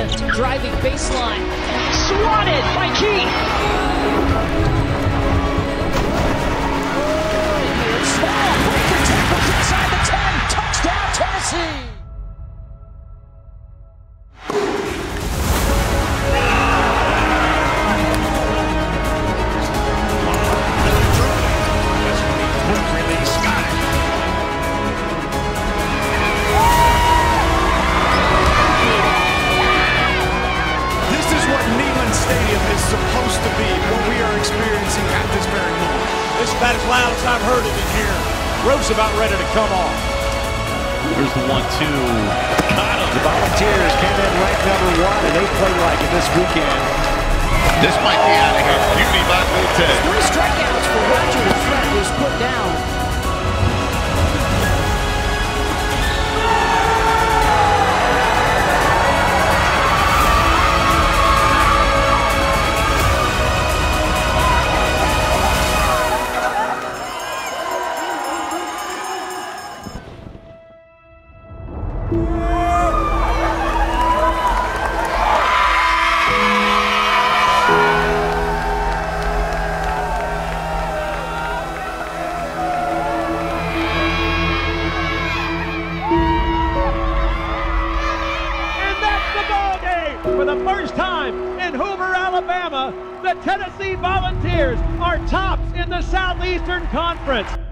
brilliant driving baseline. Swatted by Keith. Small breaker tackles inside the 10. Touchdown, Tennessee. Supposed to be what we are experiencing at this very moment. This is about as loud as I've heard it in here. Rope's about ready to come off. Here's the 1-2. Got him. The Volunteers came in ranked #1, and they play like it this weekend. This might be out of here. Beauty by Lutez. 3 strikeouts for Roger. The threat was put down. For the first time in Hoover, Alabama, the Tennessee Volunteers are tops in the Southeastern Conference.